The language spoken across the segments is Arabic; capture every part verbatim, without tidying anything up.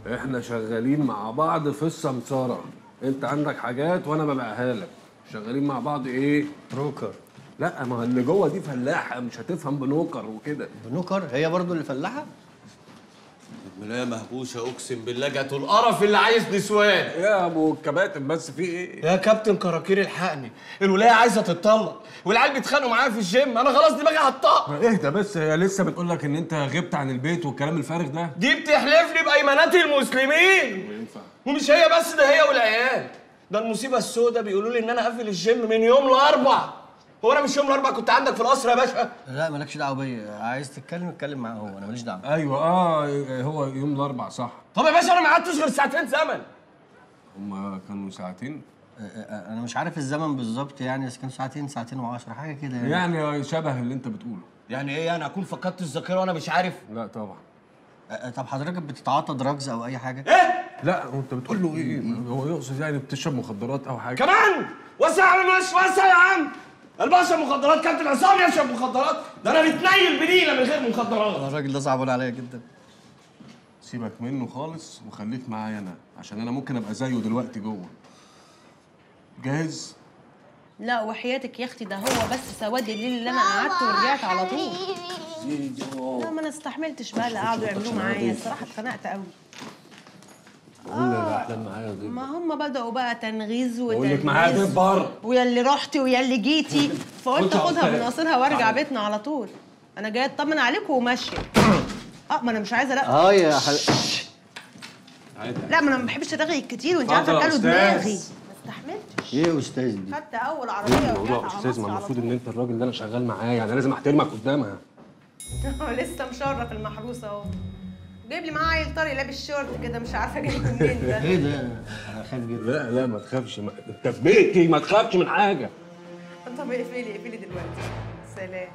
احنا شغالين مع بعض في السمساره، انت عندك حاجات وانا ببيعها لك. شغالين مع بعض ايه؟ بروكر. لا، ما اللي جوه دي فلاحه، مش هتفهم بنوكر وكده. بنوكر هي برضو اللي فلاحه؟ الملايه مهبوشه اقسم بالله، جاتوا القرف اللي عايز نسوان. يا ابو الكباتن بس في ايه؟ يا كابتن كراكير الحقني، الولايه عايزه تتطلق والعيال بيتخانقوا معايا في الجيم، انا خلاص دماغي هتطق. اهدى بس، هي لسه بتقول لك ان انت غبت عن البيت والكلام الفارغ ده. دي بتحلف لي بايمانات المسلمين. ما ينفع. ومش هي بس، ده هي والعيال. ده المصيبه السوداء بيقولوا لي ان انا قافل الجيم من يوم الاربع. هو انا مش يوم الاربع كنت عندك في القصر يا باشا؟ لا مالكش دعوه بيا، عايز تتكلم اتكلم معاه هو، انا ماليش دعوه. ايوه اه هو يوم الاربع صح. طب يا باشا انا ما قعدتش غير ساعتين زمن. هما كانوا ساعتين؟ انا مش عارف الزمن بالظبط يعني، بس كانوا ساعتين ساعتين وعشرة حاجه كده يعني. يعني شبه اللي انت بتقوله. يعني ايه يعني اكون فقدت الذاكره وانا مش عارف؟ لا طبعا. طب حضرتك بتتعاطى دراجز او اي حاجه؟ ايه؟ لا انت بتقول له ايه؟ هو يقصد يعني بتشرب مخدرات او حاجه؟ كمان وسع يا عم، مش وسع يا عم. الباشا مخدرات، كابتن عصام يشرب مخدرات، ده انا متنيل بنيله من غير مخدرات. الراجل ده صعبان عليا جدا. سيبك منه خالص وخليك معايا انا، عشان انا ممكن ابقى زيه دلوقتي جوه. جاهز؟ لا وحياتك يا اختي، ده هو بس سواد الليل اللي انا قعدت ورجعت على طول. لا ما انا استحملتش بقى اللي قعدوا يعملوه معايا، الصراحه اتخنقت قوي. قولي احلام معايا ضيف. ما هم بدأوا بقى تنغيز بقول وتنغيز. لك معايا ضيف بره. ويا اللي رحتي ويا اللي جيتي، فقلت اخدها من قصرها وارجع بيتنا على طول. انا جايه اطمن عليكم وماشيه. اه ما انا مش عايزه لا. اه يا حل... لا ما انا ما بحبش ارغي كتير وانت عارفه كلوا دماغي. ما استحملتش. ايه يا استاذ دي؟ خدت اول عربيه ورجعت الموضوع على استاذ، ما مصر على المفروض طول. ان انت الراجل اللي انا شغال معاه، يعني لازم احترمك قدامها. لسه مشرف المحروسه اهو. جايب لي معاه عيل طري لابس شورت كده، مش عارفه جايبه منين ده. ايه ده؟ انا خايف جدا. لا لا ما تخافش، ما... انت في بيتي، ما تخافش من حاجه. طب اقفلي اقفلي دلوقتي. سلام.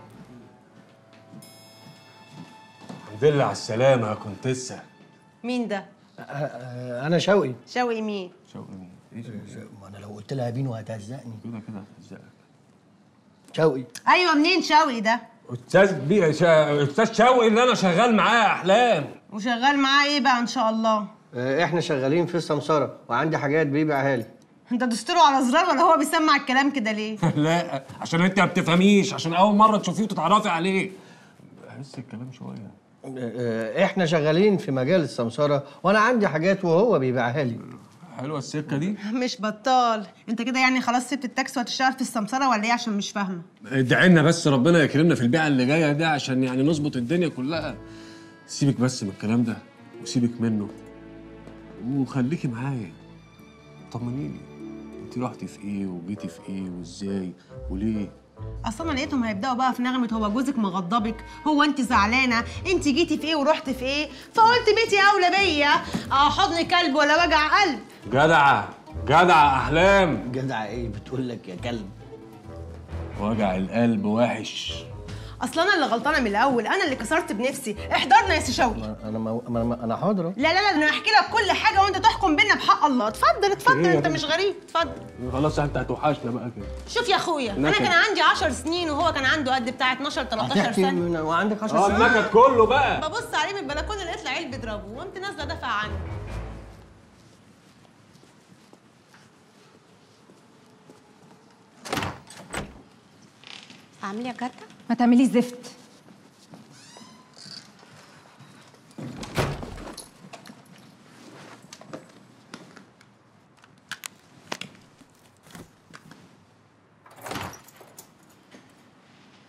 الحمد لله على السلامه يا كونتيسا. مين ده؟ انا شوقي. شوقي مين؟ شوقي مين؟ ايه ما انا لو قلت لها بينو هتهزقني. كده كده هتهزقك. شوقي. ايوه منين شوقي ده؟ استاذ بي شا... استاذ شوقي اللي انا شغال معاه يا احلام. وشغال معاه ايه بقى ان شاء الله؟ احنا شغالين في السمسره وعندي حاجات بيبيعها لي. انت دستوره على زرار ولا هو بيسمع الكلام كده ليه؟ لا عشان انت ما بتفهميش، عشان اول مره تشوفيه وتتعرفي عليه. بحس الكلام شويه. احنا شغالين في مجال السمسره وانا عندي حاجات وهو بيبيعها لي. حلوه السكه دي. مش بطال. انت كده يعني خلاص سبت التاكسي وهتشتغل في السمسره ولا ايه؟ عشان مش فاهمه. ادعي لنا بس ربنا يكرمنا في البيعه اللي جايه دي، عشان يعني نظبط الدنيا كلها. سيبك بس من الكلام ده وسيبك منه وخليكي معايا. طمنيني، انت رحتي في ايه وجيتي في ايه وازاي وليه؟ اصلا انا لقيتهم هيبداوا بقى في نغمه هو جوزك مغضبك، هو انت زعلانه، انت جيتي في ايه ورحت في ايه، فقلت بيتي اولى بيا. اه حضن كلب ولا وجع قلب. جدعه جدعه احلام. جدع ايه بتقول لك يا كلب؟ وجع القلب وحش. اصلا انا اللي غلطانه من الاول، انا اللي كسرت بنفسي. احضرنا يا سي شوقي. انا ما انا انا حاضر. لا لا لا انا هحكي لك كل حاجه وانت تحكم بينا بحق الله. اتفضل اتفضل، انت مش غريب، اتفضل. خلاص انت هتوحشنا بقى كده. شوف يا اخويا، انا كان عندي عشر سنين وهو كان عنده قد بتاع اتناشر تلتاشر سنه. وعندك عشر اه سنين؟ النكد كله بقى. ببص عليه من البلكونه لقيت العيال بيضربوه وقمت نازله دافع عنه. اعملي يا كارته؟ ما تعمليش زفت.